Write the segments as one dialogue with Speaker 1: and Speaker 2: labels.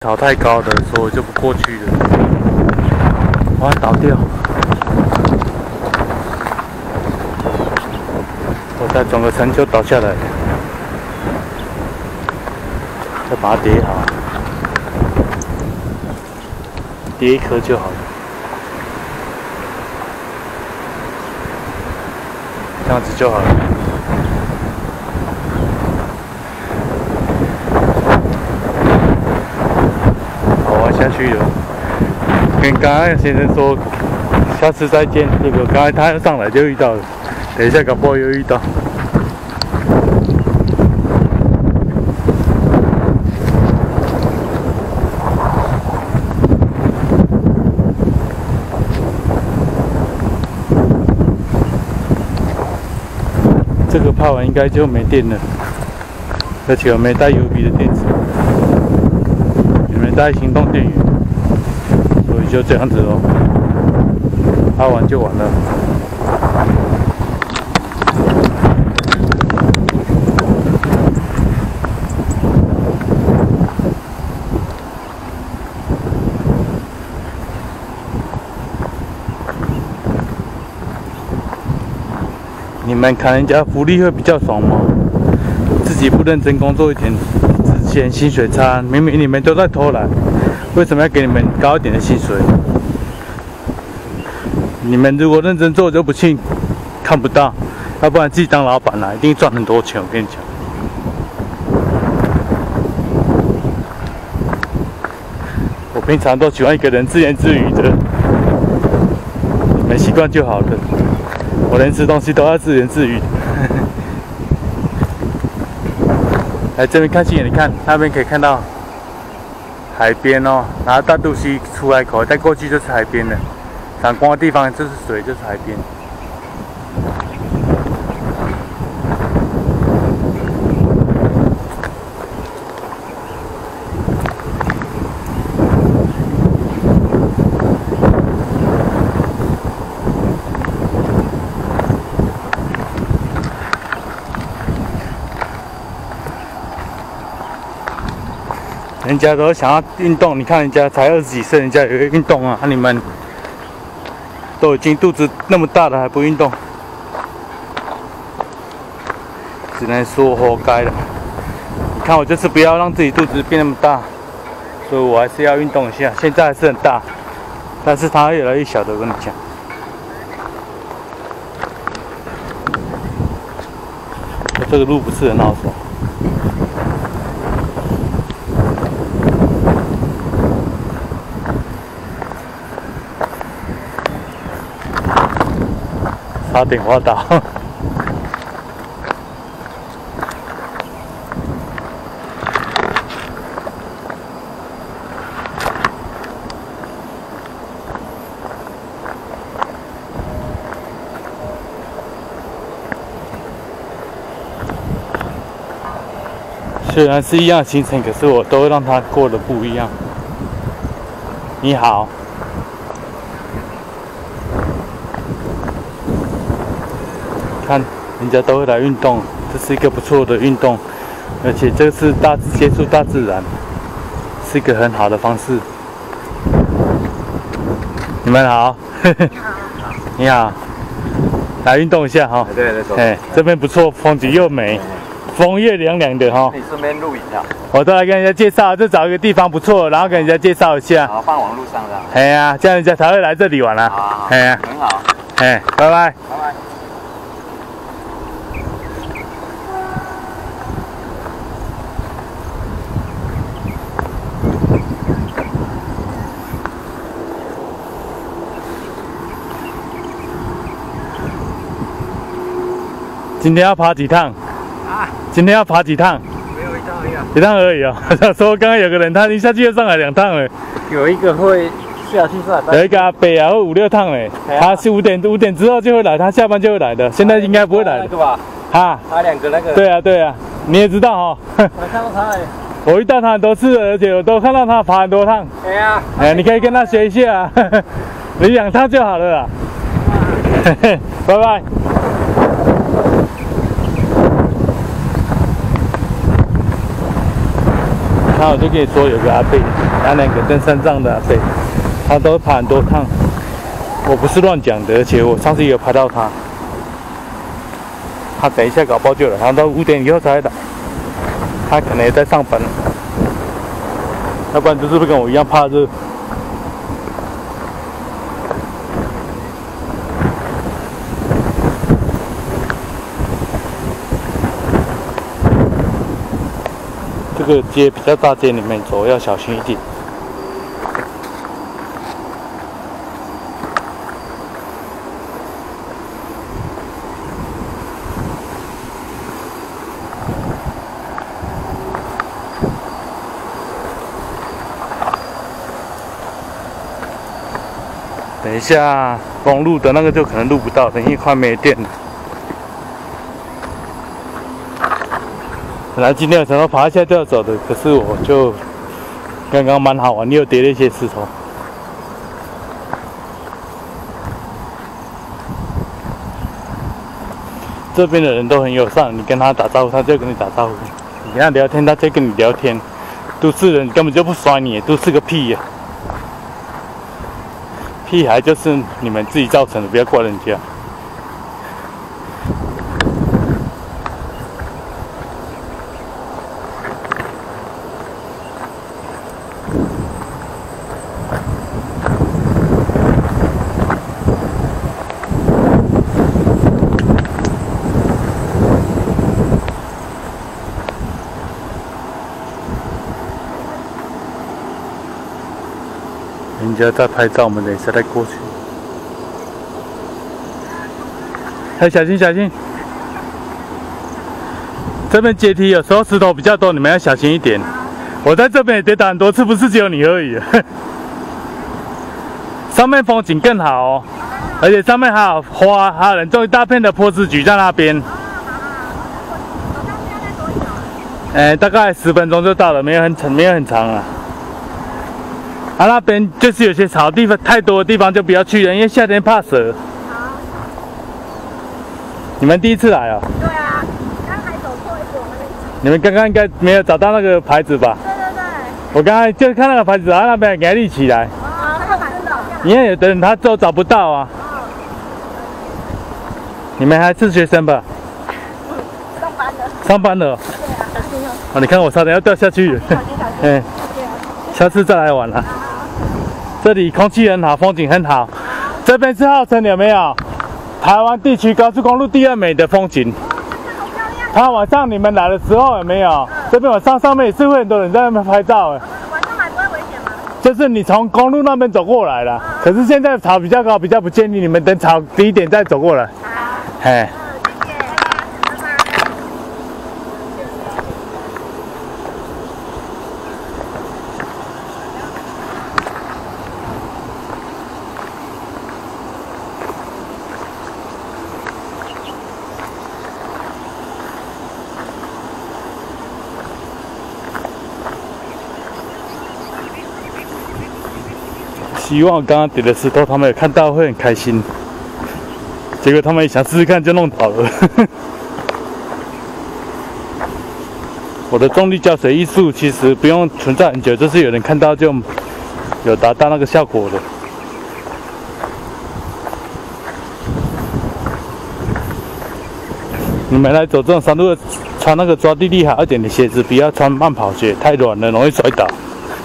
Speaker 1: 潮太高的，所以我就不过去了。我要倒掉，我再转个层就倒下来了，再把它叠好，叠一颗就好了，这样子就好了。 下去了，跟刚刚先生说下次再见。结果刚才他要上来就遇到了，等一下搞不好又遇到。这个泡完应该就没电了，而且我没带 UV 的电池。 没带行动电源，所以就这样子咯。泡完就完了。你们看人家福利会比较爽吗？自己不认真工作一点。 嫌薪水差，明明你们都在偷懒，为什么要给你们高一点的薪水？你们如果认真做就不信看不到，要不然自己当老板啦，一定赚很多钱。我跟你讲，我平常都喜欢一个人自言自语的，你们习惯就好了。我连吃东西都要自言自语。来这边看新眼，你看那边可以看到海边哦，然后大肚溪出海口，再过去就是海边了。闪光的地方就是水，就是海边。人家都想要运动，你看人家才20几岁，人家也会运动啊！你们都已经肚子那么大了，还不运动，只能说活该了。你看我就是不要让自己肚子变那么大，所以我还是要运动一下。现在还是很大，但是它越来越小的，我跟你讲。这个路不是很好走。 差点滑倒。虽然是一样的行程，可是我都会让他过得不一样。你好。 看，人家都会来运动，这是一个不错的运动，而且这是接触大自然，是一个很好的方式。你们好，你好，来运动一下哈。对对对。哎，这边不错，风景又美，风也凉凉的哈。你顺便录影啊？我都来跟人家介绍，就找一个地方不错，然后跟人家介绍一下。好，放网络上的。哎呀，这样人家才会来这里玩啊。好，哎呀，很好。哎，拜拜。拜拜。 今天要爬几趟？啊？今天要爬几趟？没有一趟而已啊。一趟而已哦。他说刚刚有个人，他一下去就上来2趟了。有一个会下去上来。有一个阿伯啊，会5、6趟嘞。他是5点之后就会来，他下班就会来的。现在应该不会来了。那个吧？哈？他2个那个。对啊对啊，你也知道哈。我看到他了。我遇到他很多次了，而且我都看到他爬很多趟。对呀。哎，你可以跟他学一下啊。你2趟就好了啦。拜拜。 然后我就跟你说有个阿伯，那两个登山杖的阿伯，他都爬很多趟。我不是乱讲的，而且我上次也有拍到他。他等一下搞包就了，他到5点以后才来打。他可能也在上班，要不然就是不跟我一样怕热。这个街比较大，街里面走要小心一点。等一下，公路的那个就可能录不到，因为快没电了。本来今天有想要爬一下就要走的，可是我就刚刚蛮好玩，又叠了一些石头。这边的人都很友善，你跟他打招呼，他就跟你打招呼；你跟他聊天，他就跟你聊天。都市人根本就不甩你，都是个屁呀！屁孩就是你们自己造成的，不要怪人家。人家在拍照，我们等一下再过去。哎，小心小心！这边阶梯有时候石头比较多，你们要小心一点。我在这边也跌倒很多次，不是只有你而已。上面风景更好哦，而且上面还有花，还有人种一大片的波斯菊在那边。大概10分钟就到了，没有很长啊。啊，那边就是有些草地方太多的地方就不要去了，因为夏天怕蛇。好。你们第一次来哦？对啊，刚才走错一步。你们刚刚应该没有找到那个牌子吧？对对对。我刚才就看那个牌子，那边给它立起来。哦，那个牌子找掉。因为有的人他都找不到啊。你们还是学生吧？上班的。上班的。对啊，小心哦。哦，你看我差点要掉下去了。小心小心。下次再来玩了。这里空气很好，风景很好。这边是号称有没有台湾地区高速公路第2美的风景？它晚上你们来的时候有没有？这边晚上面也是会很多人在那边拍照。晚上来不会危险吗？就是你从公路那边走过来了，可是现在草比较高，比较不建议你们等草低一点再走过来。嘿。希望刚刚叠的石头他们有看到会很开心，结果他们想试试看就弄倒了。我的重力胶水艺术其实不用存在很久，就是有人看到就有达到那个效果的。你们来走这种山路，穿那个抓地力好一点的鞋子，不要穿慢跑鞋，太软了容易摔倒。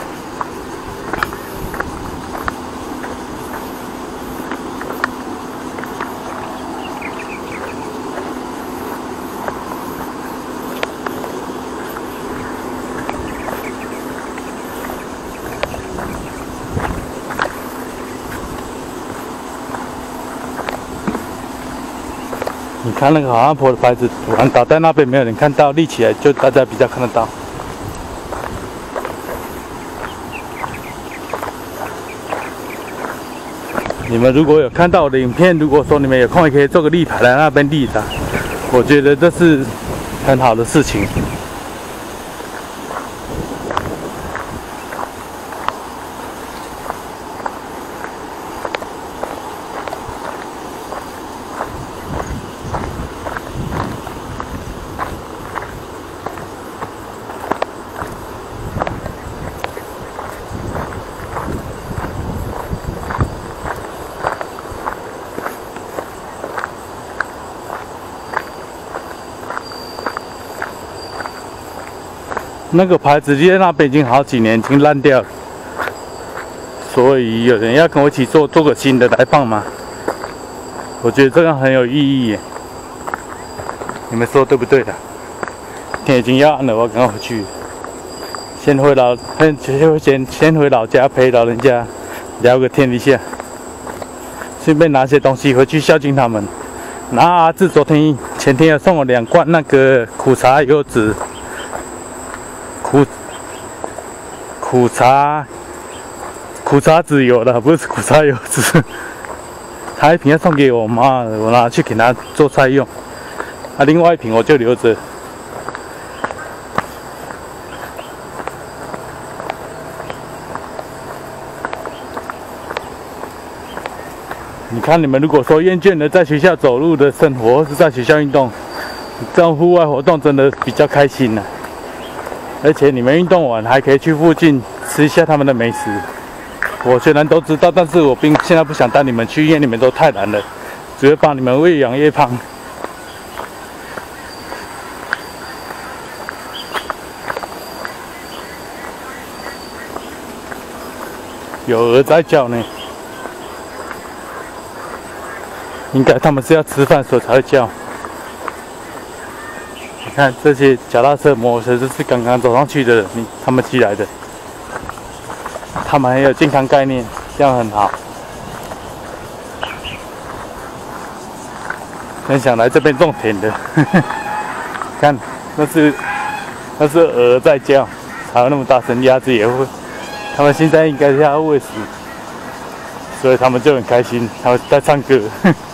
Speaker 1: 你看那个好汉坡的牌子，突然倒在那边，没有人看到，立起来就大家比较看得到。你们如果有看到我的影片，如果说你们有空，也可以做个立牌来那边立的，我觉得这是很好的事情。 那个牌子在那边已经好几年，已经烂掉了。所以有人要跟我一起做个新的来放吗？我觉得这样很有意义耶。你们说对不对的？天已经要暗了，我要赶快回去。先回老家陪老人家聊个天一下，顺便拿些东西回去孝敬他们。然后阿志前天又送我2罐那个苦茶柚子，苦茶籽油的，不是苦茶柚子。他一瓶要送给我妈，我拿去给她做菜用。另外一瓶我就留着。你看，你们如果说厌倦了在学校走路的生活，或是在学校运动，这种户外活动真的比较开心呢。而且你们运动完还可以去附近吃一下他们的美食。我虽然都知道，但是我现在不想带你们去，因为你们都太懒了，只会把你们喂养越胖。有鹅在叫呢。应该他们是要吃饭时候才会叫。你看这些脚踏车、摩托车，这是刚刚走上去的人，他们骑来的。他们很有健康概念，这样很好。很想来这边种田的。看，那是鹅在叫，才有那么大声，鸭子也会。他们现在应该是要喂食，所以他们就很开心，他们在唱歌。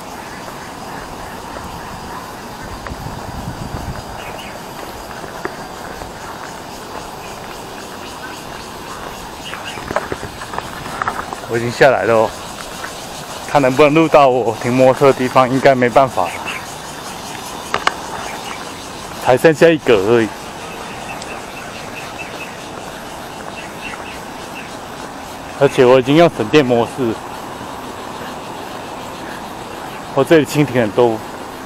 Speaker 1: 我已经下来了哦，看能不能录到我停摩托车的地方，应该没办法了，才剩下1个而已。而且我已经用省电模式，我这里蜻蜓很多。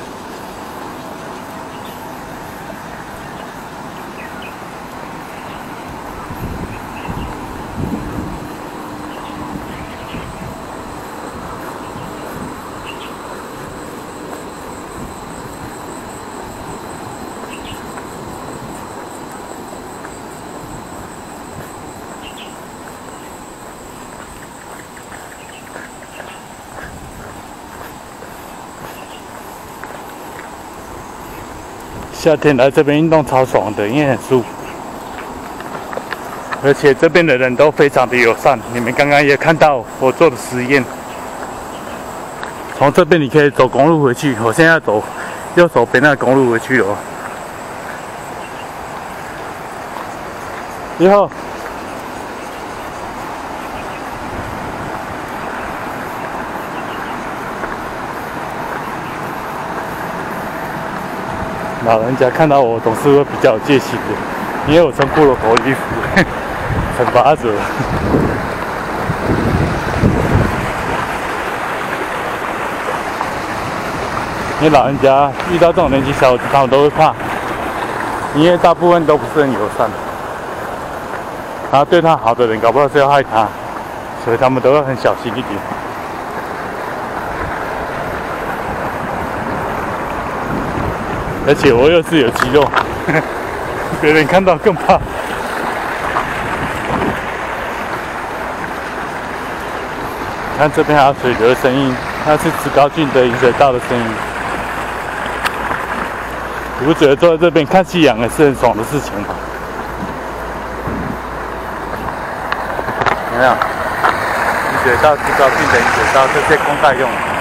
Speaker 1: 夏天来这边运动超爽的，因为很舒服，而且这边的人都非常的友善。你们刚刚也看到我做的实验，从这边你可以走公路回去，我现在走右手边那个公路回去了。以后。老人家看到我总是会比较有戒心的，因为我穿骷髅头衣服，惩罚者。因为老人家遇到这种年纪小的，他们都会怕，因为大部分都不是很友善，然后对他好的人，搞不好是要害他，所以他们都要很小心一点。而且我又是有肌肉，别人看到更怕。看这边还有水流的声音，那是职高郡的引水道的声音。你不觉得坐在这边看夕阳也是很爽的事情吗？有没有？引水道、职高郡的引水道，这些公贷用的。